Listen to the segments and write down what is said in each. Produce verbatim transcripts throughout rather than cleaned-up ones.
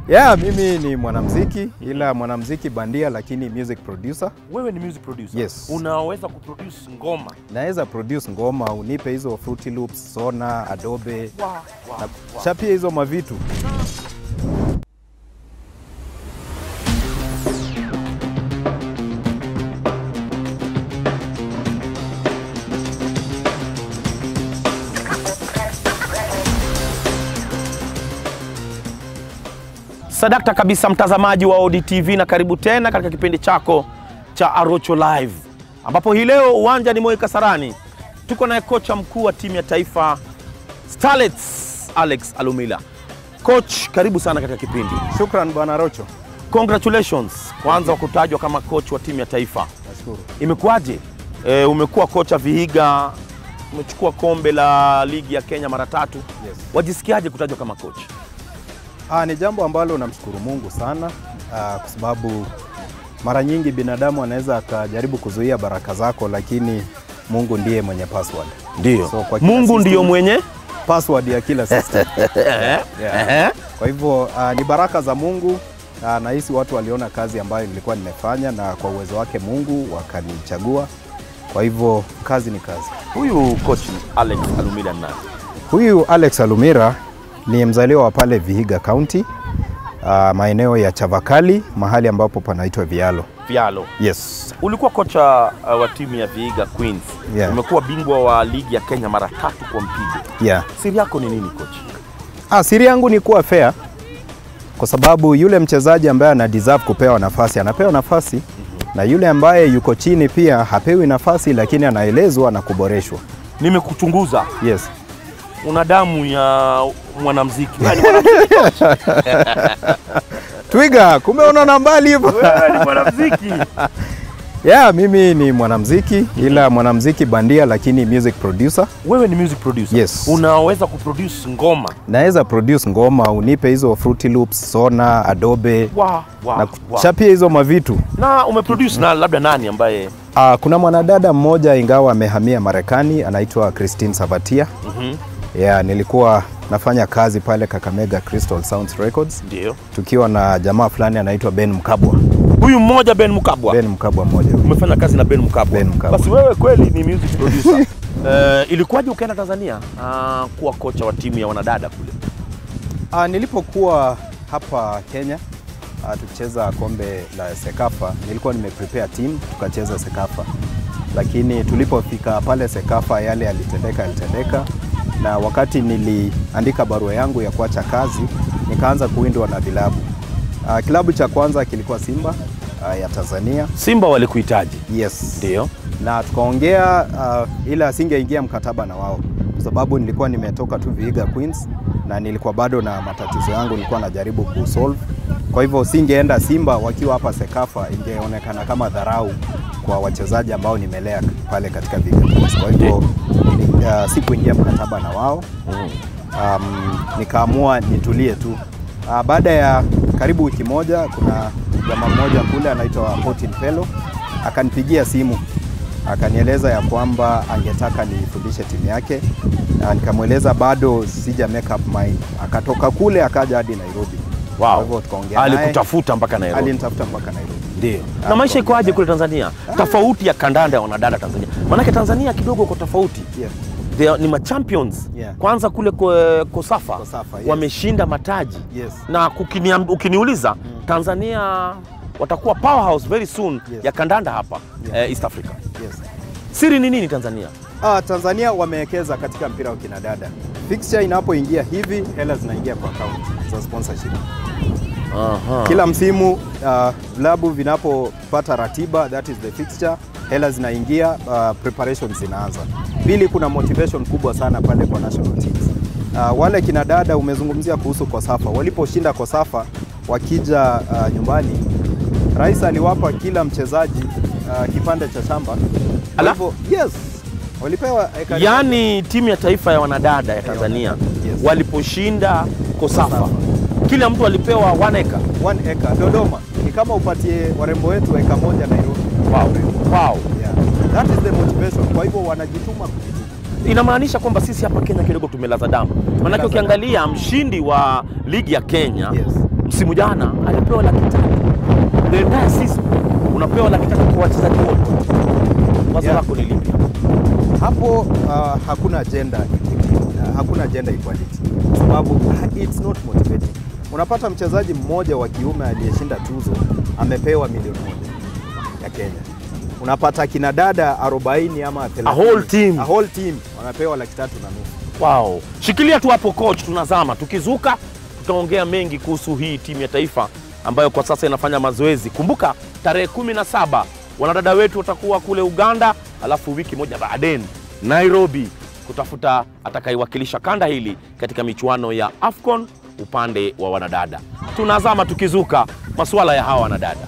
Yeah, mimi ni mwanamuziki, ila mwanamuziki bandia lakini music producer. Wewe ni music producer? Yes. Unaweza kuproduce ngoma? Naweza produce ngoma, unipe hizo Fruity Loops, Sona, Adobe. Wow, wow, wow. Shapia hizo mavitu. Sadakta kabisa mtazamaji wa Odi T V, na karibu tena katika kipindi chako cha ArochoLIVE, ambapo hii leo uwanja ni Moi Kasarani. Tuko na kocha mkuu wa timu ya taifa Starlets, Alex Alumilah. Coach, karibu sana katika kipindi. Shukran bwana Arocho. Congratulations kwanza kwa kutajwa kama coach wa timu ya taifa. Nashukuru. Imekuwaje? E, umekuwa kocha Vihiga, umechukua kombe la ligi ya Kenya mara tatu. Yes. Wajisikiaje kutajwa kama coach? Ah, ni jambo ambalo namshukuru Mungu sana, ah, kwa sababu mara nyingi binadamu anaweza akajaribu kuzuia baraka zako, lakini Mungu ndiye mwenye password. Ndio. So, Mungu ndiyo mwenye password ya kila system. Yeah. Kwa hivyo uh, ni baraka za Mungu. Uh, nahisi watu waliona kazi ambayo nilikuwa nimefanya, na kwa uwezo wake Mungu wakanichagua. Kwa hivyo kazi ni kazi. Huyu coach Alex Alumilah nani? Huyu Alex Alumilah ni mzaliwa wa pale Vihiga County, uh, maeneo ya Chavakali, mahali ambapo panaitwa Vialo. Vialo. Yes. Ulikuwa kocha uh, wa timu ya Vihiga Queens. Yeah. Umekuwa bingwa wa ligi ya Kenya mara tatu kwa mpigo. Yeah. Siri yako ni nini coach? Ah, siri yangu ni kuwa fair, kwa sababu yule mchezaji ambaye ana deserve kupewa nafasi anapewa nafasi, mm-hmm. na yule ambaye yuko chini pia hapewi nafasi, lakini anaelezwa na kuboreshwa. Nimekuchunguza. Yes. Una damu ya mwanamuziki. Twiga, kumbe unaona mbali hivyo. Wewe ni mwanamuziki. Yeah, mimi ni mwanamuziki, ila mwanamuziki bandia lakini music producer. Wewe ni music producer? Yes. Unaweza kuproduce ngoma? Naweza produce ngoma, unipe hizo Fruity Loops, Sona, Adobe. Wow, wow, na wow. Shapia hizo mavitu. Na umeproduce na labda nani ambaye? Uh, kuna mwanadada mmoja ingawa amehamia Marekani, anaitwa Christine Savatia. Mhm. Yeah, nilikuwa nafanya kazi pale Kakamega Crystal Sounds Records. Ndio. Tukiwa na jamaa fulani anaitwa Ben Mkabwa. Huyu mmoja Ben Mkabwa? Ben Mkabwa mmoja. Umefanya kazi na Ben Mkabwa? Ben Mkabwa. Basi wewe kweli ni music producer. uh, ilikuwaje ukaenda Tanzania uh, kuwa kocha wa timu ya wanadada kule? Uh, nilipokuwa hapa Kenya uh, tukicheza kombe la Sekafa, nilikuwa nimeprepare team tukacheza Sekafa. Lakini tulipofika pale Sekafa yale yalitendeka yalitendeka, na wakati niliandika barua yangu ya kuacha kazi, nikaanza kuwindwa na vilabu. Uh, kilabu cha kwanza kilikuwa Simba uh, ya Tanzania. Simba walikuhitaji? Yes. Ndio. Na tukaongea uh, ila singeingia mkataba na wao, kwa sababu nilikuwa nimetoka tu Vihiga Queens na nilikuwa bado na matatizo yangu nilikuwa najaribu kusolve. Kwa hivyo singeenda Simba wakiwa hapa Sekafa, ingeonekana kama dharau kwa wachezaji ambao nimelea pale katika Vihiga Queens. Kwa hivyo uh, sikuingia mkataba na wao. Um, nikaamua nitulie tu. Uh, baada ya karibu wiki moja, kuna jamaa mmoja kule anaitwa Potin Fellow akanipigia simu, akanieleza ya kwamba angetaka nifundishe timu yake. Uh, nikamweleza bado sija make up mind. Akatoka kule akaja hadi Nairobi. Wow. Kwa hivyo tukaongea naye. Alikutafuta mpaka Nairobi? Alinitafuta mpaka Nairobi. Ndio. Na maisha iko aje kule Tanzania? Tofauti ya kandanda ya wanadada Tanzania. Maana Tanzania kidogo kwa tofauti. Yeah. They are, ni ma champions. Yeah. Kwanza kule Kosafa, Kosafa, yes. Wameshinda mataji. Yes. Na kukini, ukiniuliza mm. Tanzania watakuwa powerhouse very soon, yes. ya kandanda hapa, yeah. eh, East Africa. Yes. Siri ni nini Tanzania? Ah, Tanzania wamewekeza katika mpira wa kinadada. Fixture inapoingia hivi, hela zinaingia kwa account za sponsorship. Aha. Kila msimu vilabu uh, vinapopata ratiba, that is the fixture, hela zinaingia, uh, preparations zinaanza. Pili, kuna motivation kubwa sana pale kwa national teams. Uh, wale kinadada umezungumzia kuhusu Kosafa, waliposhinda Kosafa wakija uh, nyumbani, rais aliwapa kila mchezaji uh, kipande cha shamba. Hivyo, yes. Walipewa ekari. Yani timu ya taifa ya wanadada ya Tanzania, yes. waliposhinda Kosafa, Kosafa, kila mtu alipewa one acre. One acre. Dodoma. Ni kama upatie warembo wetu eka moja Nairobi. Wow. Wow. Yeah. That is the motivation. Kwa hivyo wanajituma kujituma. Inamaanisha kwamba sisi hapa Kenya kidogo tumelaza damu. Maana ukiangalia mshindi wa ligi ya Kenya, yes. msimu jana alipewa laki tatu. The entire season unapewa laki tatu kwa wachezaji wote. Wazo lako ni lipi? Hapo uh, hakuna gender equity. Uh, hakuna gender equality. Sababu uh, it's not motivating. Unapata mchezaji mmoja wa kiume aliyeshinda tuzo amepewa milioni moja ya Kenya. Unapata kina dada arobaini ama thelathini. A whole team. A whole team wanapewa laki tatu na nusu. Wow. Shikilia tu hapo coach, tunazama. Tukizuka tutaongea mengi kuhusu hii timu ya taifa ambayo kwa sasa inafanya mazoezi. Kumbuka tarehe kumi na saba wanadada wetu watakuwa kule Uganda, alafu wiki moja baadaye Nairobi kutafuta atakaiwakilisha kanda hili katika michuano ya AFCON upande wa wanadada. Tunazama tukizuka masuala ya hawa wanadada.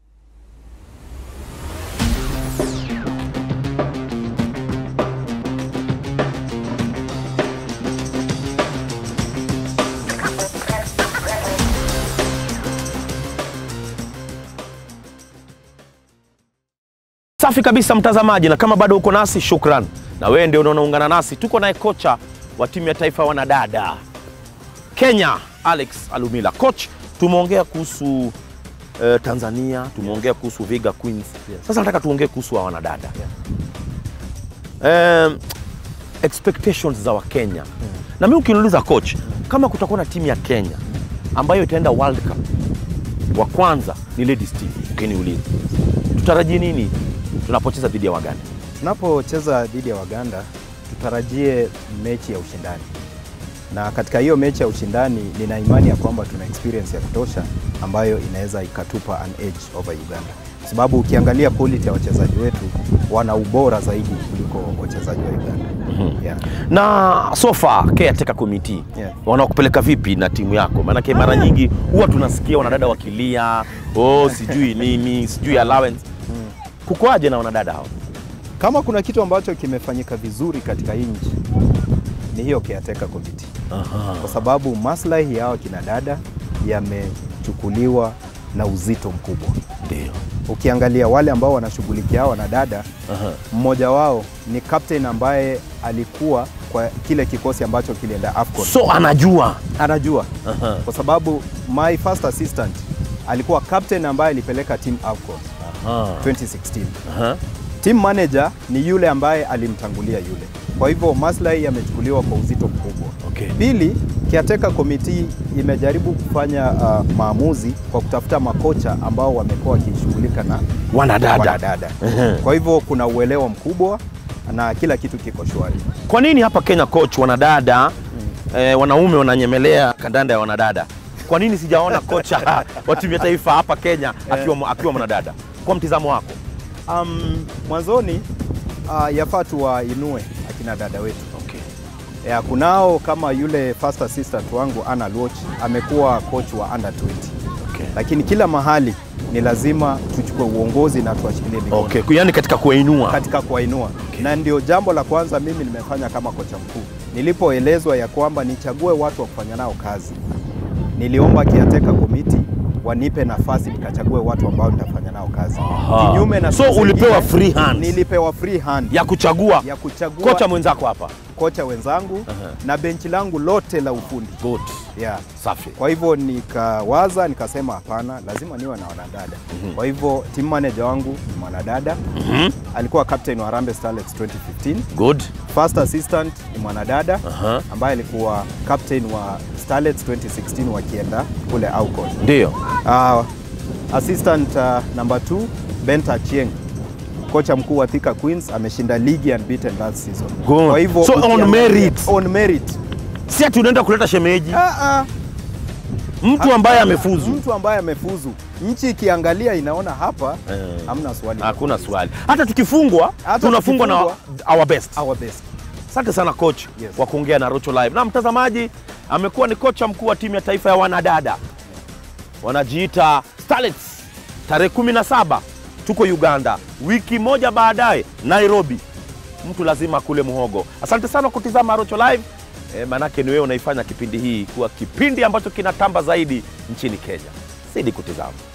Safi kabisa mtazamaji, na kama bado uko nasi shukran. Na wewe ndio unaungana nasi, tuko naye kocha wa timu ya taifa wanadada Kenya, Alex Alumilah. Coach, tumeongea kuhusu uh, Tanzania, tumeongea kuhusu Viga Queens. Yes. Sasa nataka tuongee kuhusu wa wanadada. Yeah. Um, expectations za wa Kenya. Yeah. Na mimi ukiniuliza coach, yeah, kama kutakuwa na timu ya Kenya ambayo itaenda World Cup, wa kwanza ni ladies team, ukiniuliza tutarajie nini tunapocheza dhidi ya Waganda? Tunapocheza dhidi ya Waganda tutarajie mechi ya ushindani. Na katika hiyo mechi ya ushindani nina imani ya kwamba tuna experience ya kutosha ambayo inaweza ikatupa an edge over Uganda. Sababu ukiangalia quality ya wachezaji wetu wana ubora zaidi kuliko wachezaji wa Uganda. Mm-hmm. Yeah. Na so far caretaker committee, yeah, wanakupeleka vipi na timu yako? Maana mara nyingi huwa tunasikia wanadada wakilia, oh sijui nini, sijui allowance. Mm. Kukoaje na wanadada hao? Kama kuna kitu ambacho kimefanyika vizuri katika hii nchi ni hiyo caretaker committee. Aha. Kwa sababu maslahi yao kina dada yamechukuliwa na uzito mkubwa. Ndio. Ukiangalia wale ambao wanashughulikia wanadada, mmoja wao ni captain ambaye alikuwa kwa kile kikosi ambacho kilienda AFCON. So anajua, anajua. Aha. Kwa sababu my first assistant alikuwa captain ambaye alipeleka team AFCON. Aha. twenty sixteen. Aha. Team manager ni yule ambaye alimtangulia yule. Kwa hivyo maslahi yamechukuliwa kwa uzito mkubwa. Okay. Pili, caretaker committee imejaribu kufanya uh, maamuzi kwa kutafuta makocha ambao wamekuwa wakishughulika na wanadada. wanadada. Kwa hivyo kuna uelewa mkubwa na kila kitu kiko shwari. Kwa nini hapa Kenya coach wanadada, hmm, eh, wanaume wananyemelea kandanda ya wanadada? Kwa nini sijaona kocha wa timu ya taifa hapa Kenya akiwa akiwa mwanadada? Kwa mtizamo wako? Um, mwanzoni uh, yafaa tuwainue akina dada wetu. Okay. Ya, kunao kama yule first assistant wangu Ana Luoch amekuwa coach wa under twenty. Okay. Lakini kila mahali ni lazima tuchukue uongozi na tuwashikilie mikono. Okay, yani katika kuinua. Katika kuinua. Okay. Na ndio jambo la kwanza mimi nimefanya kama kocha mkuu. Nilipoelezwa ya kwamba nichague watu wa kufanya nao kazi, niliomba caretaker committee wanipe nafasi nikachague watu ambao nitafanya nao kazi. Kinyume na so ulipewa free hand. Nilipewa free hand ya kuchagua, ya kuchagua kocha mwenzako hapa, kocha wenzangu, uh-huh, na benchi langu lote la ufundi. Good. Yeah. Safi. Kwa hivyo nikawaza nikasema hapana, lazima niwe na wanadada. Mm-hmm. Kwa hivyo team manager wangu ni mwanadada. Mm-hmm. Alikuwa captain wa Harambee Starlets twenty fifteen. Good. First assistant ni mwanadada, uh-huh, ambaye alikuwa captain wa Starlets twenty sixteen wakienda kule AFCON. Ndio. Uh, assistant uh, number two Benta Chieng, kocha mkuu wa Thika Queens, ameshinda ligi unbeaten last season. Good. Kwa hivyo so on merit. On merit. Si ati unaenda kuleta shemeji. Ah ah. Mtu ambaye amefuzu. Mtu ambaye amefuzu. Nchi ikiangalia inaona hapa eh, hamna swali. Hakuna swali. Hata tukifungwa, hata tunafungwa na our best. Our best. Asante sana coach, yes, kwa kuongea na ArochoLIVE. Na mtazamaji, amekuwa ni kocha mkuu wa timu ya taifa ya wanadada. Wanajiita Starlets. Tarehe kumi na saba tuko Uganda. Wiki moja baadaye Nairobi. Mtu lazima kule muhogo. Asante sana kutizama ArochoLIVE. E, manake ni wewe unaifanya kipindi hii kuwa kipindi ambacho kinatamba zaidi nchini Kenya. Sidi kutizama.